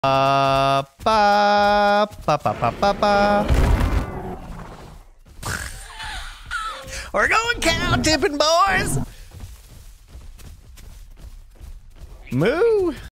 Ba, ba, ba, ba, ba, ba. We're going cow tipping, boys. Moo.